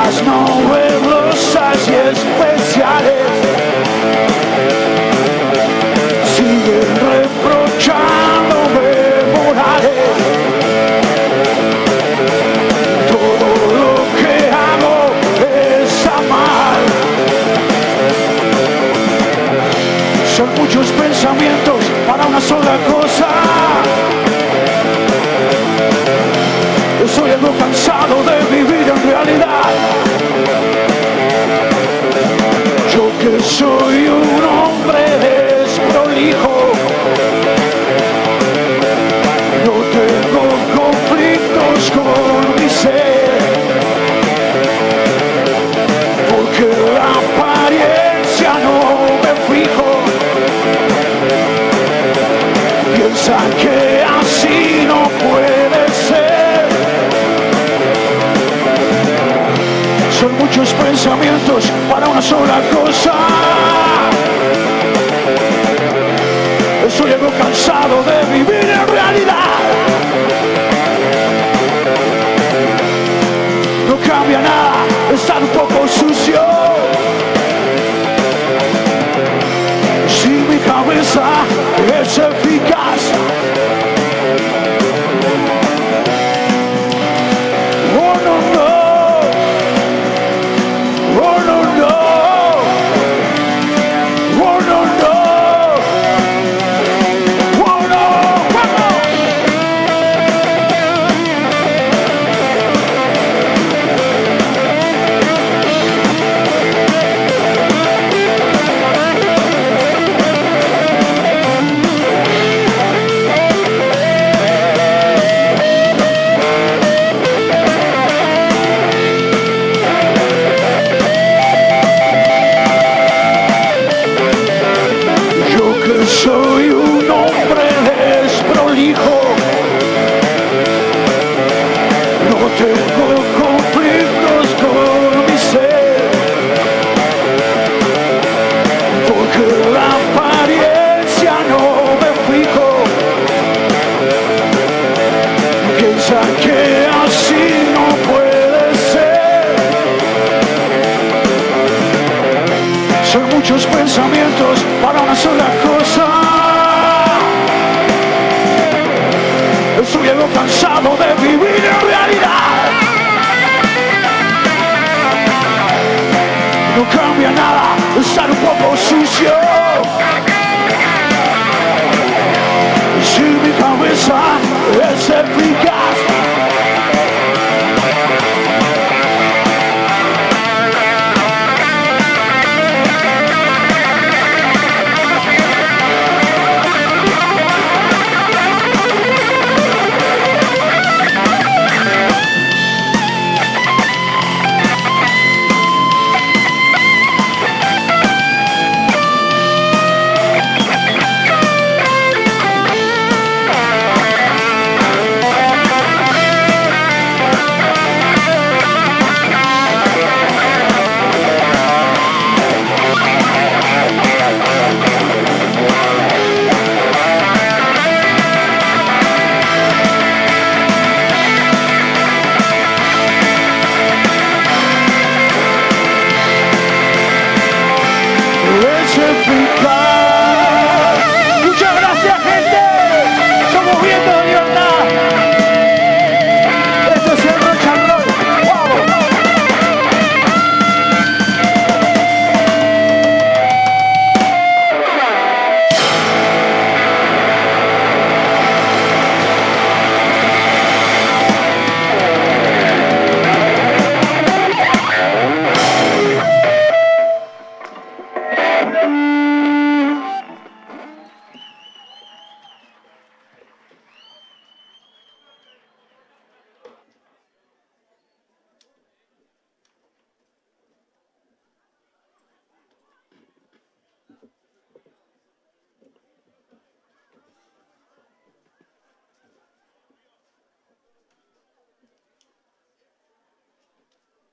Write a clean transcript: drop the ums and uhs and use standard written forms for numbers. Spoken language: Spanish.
las novedosas y especiales siguen reprochándome morales. Todo lo que hago está mal. Son muchos pensamientos para una sola cosa. Estoy algo cansado de vivir en realidad. Yo que soy un hombre desprolijo, no tengo conflictos con mi ser, porque la apariencia no me fijo. Piensan que así no puede ser. Son muchos pensamientos para una sola cosa. Estoy algo cansado de vivir en realidad. No cambia nada, está un poco sucio. Si mi cabeza es eficaz, oh no, no. Oh no, no. Oh no, no. Oh no. Soy un hombre desprolijo, no tengo conflictos con mi ser, porque la apariencia no me fijo. Piensan que así no puede ser. Son muchos pensamientos para una sola cosa. Estoy algo cansado